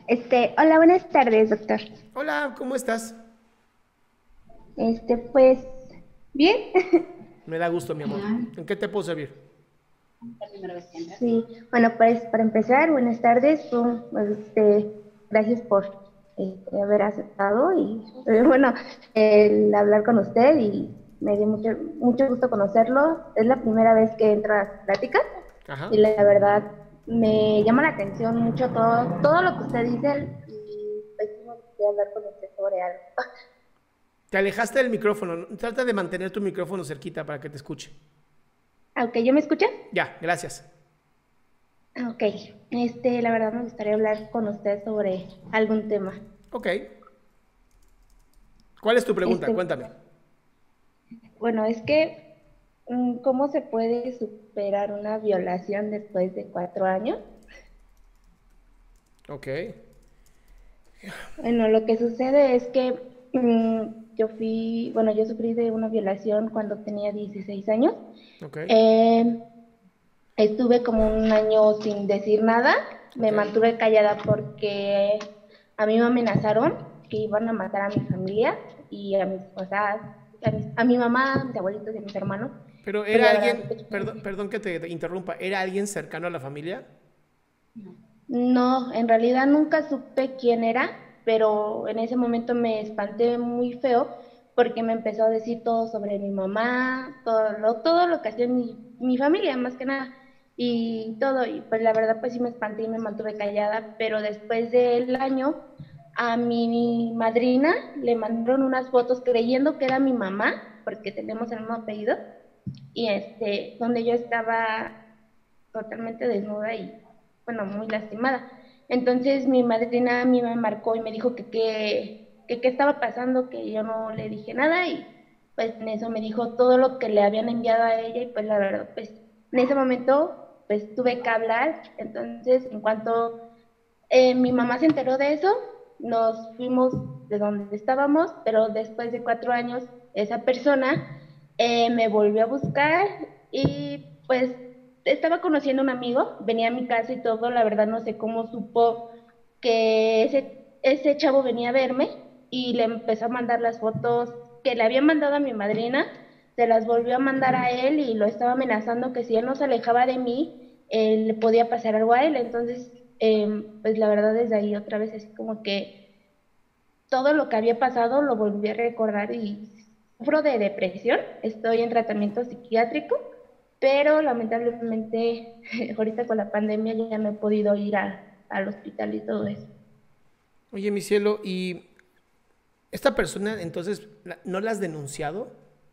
Hola, buenas tardes, doctor. Hola, ¿cómo estás? Pues, bien. Me da gusto, mi amor. ¿En qué te puedo servir? Sí, bueno, pues para empezar, buenas tardes. Gracias por haber aceptado y, bueno, el hablar con usted y me dio mucho gusto conocerlo. Es la primera vez que entro a las pláticas Ajá. y la verdad me llama la atención mucho todo lo que usted dice y pues sí me gustaría hablar con usted sobre algo. Te alejaste del micrófono. Trata de mantener tu micrófono cerquita para que te escuche. Aunque yo me escuche. Ya, gracias. Ok, la verdad me gustaría hablar con usted sobre algún tema. Ok. ¿Cuál es tu pregunta? Este, Cuéntame. bueno, es que, ¿cómo se puede superar una violación después de 4 años? Ok. Bueno, lo que sucede es que yo sufrí de una violación cuando tenía 16 años. Ok. Eh, Estuve como un año sin decir nada, me Ok. mantuve callada porque a mí me amenazaron que iban a matar a mi familia y a mis, o sea, a mi mamá, a mis abuelitos y a mis hermanos. Pero Pues era la verdad, alguien, pues, perdón que te interrumpa, ¿era alguien cercano a la familia? no, en realidad nunca supe quién era, pero en ese momento me espanté muy feo porque me empezó a decir todo sobre mi mamá, todo lo que hacía mi familia, más que nada, y todo, y pues la verdad pues sí me espanté y me mantuve callada, pero después del año a mi madrina le mandaron unas fotos creyendo que era mi mamá, porque tenemos el mismo apellido, y donde yo estaba totalmente desnuda y, bueno, muy lastimada. Entonces mi madrina a mí me marcó y me dijo que qué estaba pasando, que yo no le dije nada y pues en eso me dijo todo lo que le habían enviado a ella y pues la verdad, pues en ese momento pues tuve que hablar. Entonces en cuanto mi mamá se enteró de eso, nos fuimos de donde estábamos, pero después de 4 años esa persona me volvió a buscar y pues estaba conociendo a un amigo, venía a mi casa y todo, la verdad no sé cómo supo que ese chavo venía a verme y le empezó a mandar las fotos que le había mandado a mi madrina, se las volvió a mandar a él y lo estaba amenazando que si él no se alejaba de mí, le podía pasar algo a él. Entonces, pues la verdad desde ahí otra vez así como que todo lo que había pasado lo volví a recordar y sufro de depresión, estoy en tratamiento psiquiátrico, pero lamentablemente ahorita con la pandemia ya no he podido ir al hospital y todo eso. Oye, mi cielo, ¿y esta persona entonces no la has denunciado?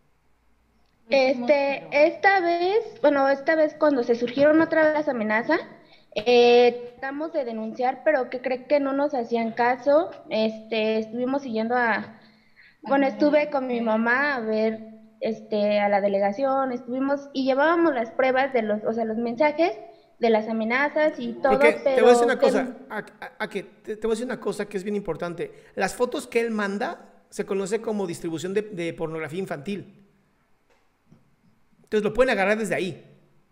Esta vez cuando se surgieron otra vez las amenazas, tratamos de denunciar, pero que cree que no nos hacían caso. Estuvimos siguiendo bueno, estuve con mi mamá a ver, a la delegación, estuvimos y llevábamos las pruebas de o sea, los mensajes de las amenazas y todo, Porque te voy a decir una pero cosa, te voy a decir una cosa que es bien importante. Las fotos que él manda se conoce como distribución de pornografía infantil. Entonces lo pueden agarrar desde ahí.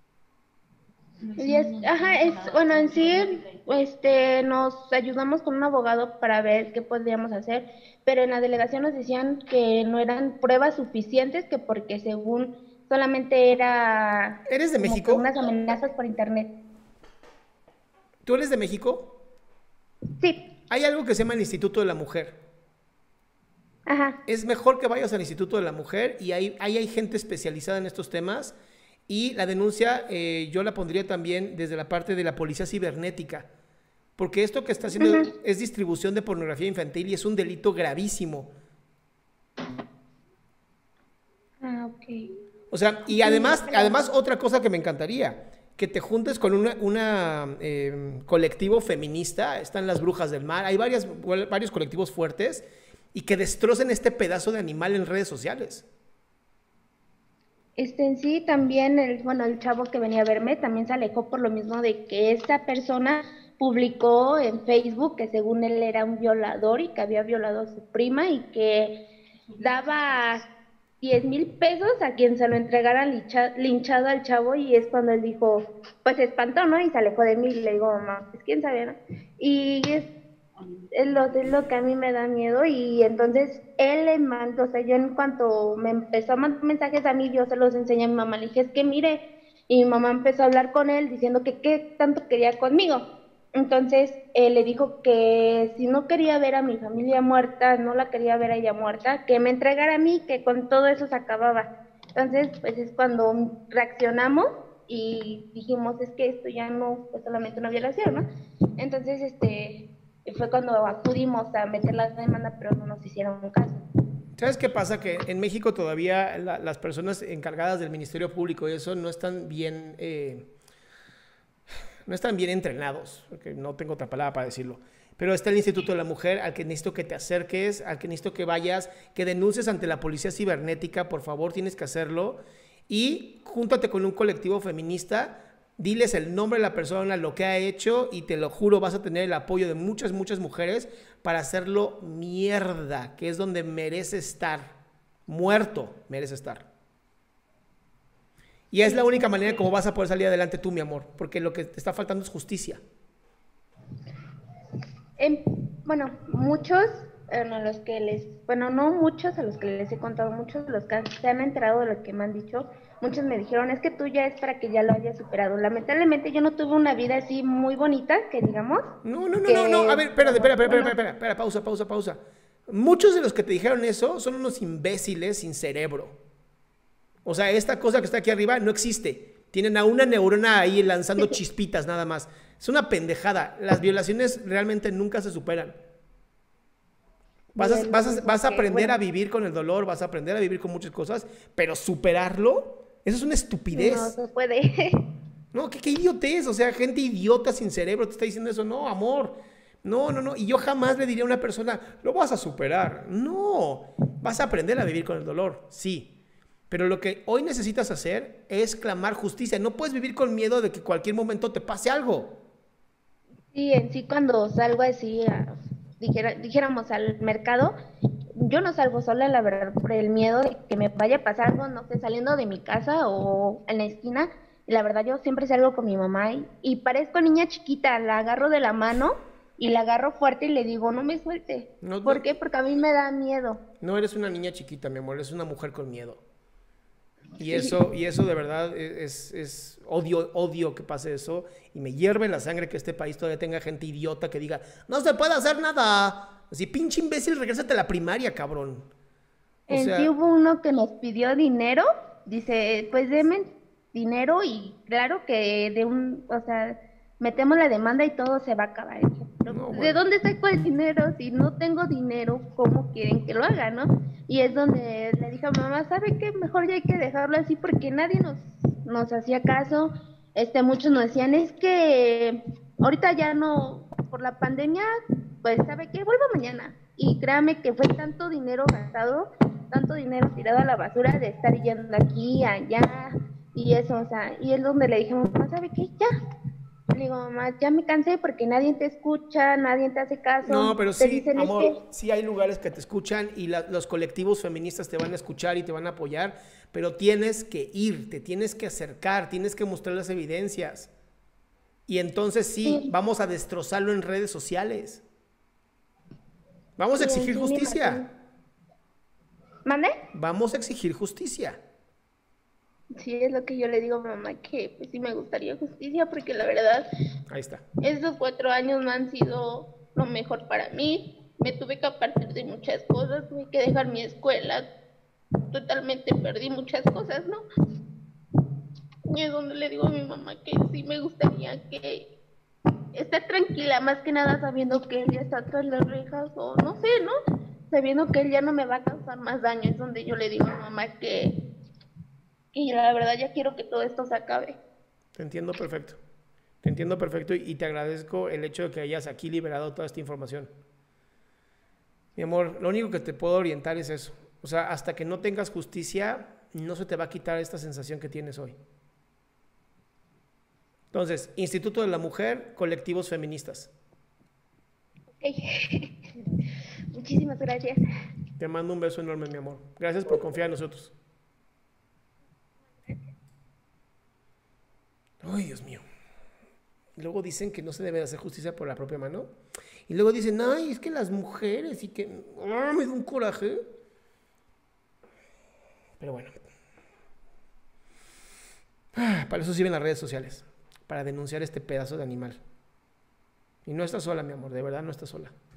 bueno, en sí, nos ayudamos con un abogado para ver qué podríamos hacer, pero en la delegación nos decían que no eran pruebas suficientes, que porque según solamente era ¿Eres de como que unas México? amenazas por internet. ¿Tú eres de México? Sí, Hay algo que se llama el Instituto de la Mujer. ajá. Es mejor que vayas al Instituto de la Mujer y ahí hay gente especializada en estos temas. Y la denuncia yo la pondría también desde la parte de la policía cibernética. Porque esto que está haciendo Ujú. es distribución de pornografía infantil y es un delito gravísimo. Ah, ok. O sea, y Sí, además otra cosa que me encantaría, que te juntes con colectivo feminista, están las Brujas del Mar, hay varios colectivos fuertes y que destrocen este pedazo de animal en redes sociales. en sí también bueno, el chavo que venía a verme también se alejó por lo mismo de que esta persona publicó en Facebook que según él era un violador y que había violado a su prima y que daba 10,000 pesos a quien se lo entregara linchado al chavo y es cuando él dijo, pues se espantó, ¿no? Y se alejó de mí y le digo, mamá, pues quién sabe, ¿no? Y Es lo que a mí me da miedo y entonces él le mandó, o sea, yo en cuanto me empezó a mandar mensajes a mí, yo se los enseñé a mi mamá, le dije, es que mire, y mi mamá empezó a hablar con él diciendo que qué tanto quería conmigo. Entonces él le dijo que si no quería ver a mi familia muerta, no la quería ver a ella muerta, que me entregara a mí, que con todo eso se acababa. Entonces, pues es cuando reaccionamos y dijimos, es que esto ya no es solamente una violación, ¿no? Entonces, fue cuando acudimos a meter la demanda, pero no nos hicieron caso. ¿Sabes qué pasa? Que en México todavía las personas encargadas del Ministerio Público y eso no están bien entrenados, porque no tengo otra palabra para decirlo. Pero está el Instituto de la Mujer, al que necesito que te acerques, al que necesito que vayas, que denuncies ante la policía cibernética, por favor, tienes que hacerlo. Y júntate con un colectivo feminista, diles el nombre de la persona, lo que ha hecho, y te lo juro, vas a tener el apoyo de muchas, muchas mujeres para hacerlo mierda, que es donde merece estar. Muerto merece estar. Y es la única manera como vas a poder salir adelante tú, mi amor, porque lo que te está faltando es justicia. En, bueno, muchos, a los que bueno, no muchos a los que les he contado, muchos de los que se han enterado de lo que me han dicho, muchos me dijeron, es que tú ya es para que ya lo hayas superado. Lamentablemente yo no tuve una vida así muy bonita, que digamos, No, no, no, no, no. A que, ver, espérate, bueno, espera, pausa, pausa, pausa. Muchos de los que te dijeron eso son unos imbéciles sin cerebro. O sea, esta cosa que está aquí arriba no existe. Tienen a una neurona ahí lanzando chispitas nada más. Es una pendejada. Las violaciones realmente nunca se superan. Vas a aprender bueno, a vivir con el dolor, vas a aprender a vivir con muchas cosas, pero superarlo, eso es una no estupidez. se puede. No, qué idiotez, o sea, gente idiota sin cerebro te está diciendo eso. No, amor, no, no, no. Y yo jamás le diría a una persona, lo vas a superar. No, vas a aprender a vivir con el dolor, sí. Pero lo que hoy necesitas hacer es clamar justicia. No puedes vivir con miedo de que cualquier momento te pase algo. Sí, en sí cuando salgo así, dijéramos al mercado, yo no salgo sola, la verdad, por el miedo de que me vaya a pasar algo, no sé, saliendo de mi casa o en la esquina. Y la verdad, yo siempre salgo con mi mamá y parezco niña chiquita, la agarro de la mano y la agarro fuerte y le digo, no me suelte. No, ¿Por no, qué? Porque a mí me da miedo. no eres una niña chiquita, mi amor, eres una mujer con miedo. Sí, Y eso de verdad odio que pase eso. Y me hierve la sangre que este país todavía tenga gente idiota que diga, no se puede hacer nada. Así, pinche imbécil, regrésate a la primaria, cabrón. O en sí sea, hubo uno que nos pidió dinero, dice, pues denme dinero y claro que o sea, metemos la demanda y todo se va a acabar. Y dije, pero no, ¿de bueno. dónde saco el dinero? Si no tengo dinero, ¿cómo quieren que lo haga, no? Y es donde le dije a mamá, ¿sabe qué? Mejor ya hay que dejarlo así porque nadie nos hacía caso. Muchos nos decían, es que ahorita ya no, por la pandemia, pues ¿sabe qué? Vuelvo mañana. Y créame que fue tanto dinero gastado, tanto dinero tirado a la basura de estar yendo aquí, allá, y eso, o sea, y es donde le dije, mamá, ¿sabe qué? Ya. Le digo, mamá, ya me cansé porque nadie te escucha, nadie te hace No, caso, pero te sí, dicen es que, amor, sí hay lugares que te escuchan y los colectivos feministas te van a escuchar y te van a apoyar, pero tienes que ir, te tienes que acercar, tienes que mostrar las evidencias. Y entonces sí, sí, vamos a destrozarlo en redes sociales. Vamos a sí, en exigir sí me justicia. imagino. ¿Mande? Vamos a exigir justicia. Sí, es lo que yo le digo a mamá, que pues sí me gustaría justicia, porque la verdad, Ahí está. estos 4 años no han sido lo mejor para mí. Me tuve que apartar de muchas cosas, tuve que dejar mi escuela, totalmente perdí muchas cosas, ¿no? Y es donde le digo a mi mamá que sí me gustaría que estar tranquila, más que nada sabiendo que él ya está tras las rejas, o no sé, ¿no? Sabiendo que él ya no me va a causar más daño, es donde yo le digo a mi mamá que la verdad ya quiero que todo esto se acabe. Te entiendo perfecto. Te entiendo perfecto y te agradezco el hecho de que hayas aquí liberado toda esta información. Mi amor, lo único que te puedo orientar es eso. O sea, hasta que no tengas justicia, no se te va a quitar esta sensación que tienes hoy. Entonces, Instituto de la Mujer, colectivos feministas. Okay. Muchísimas gracias. Te mando un beso enorme, mi amor. Gracias por confiar en nosotros. Ay, Dios mío. Luego dicen que no se debe de hacer justicia por la propia mano. Y luego dicen, ay, es que las mujeres y que... ¡Ah, me da un coraje! Pero bueno. Para eso sirven las redes sociales. Para denunciar este pedazo de animal. Y no estás sola, mi amor, de verdad no estás sola.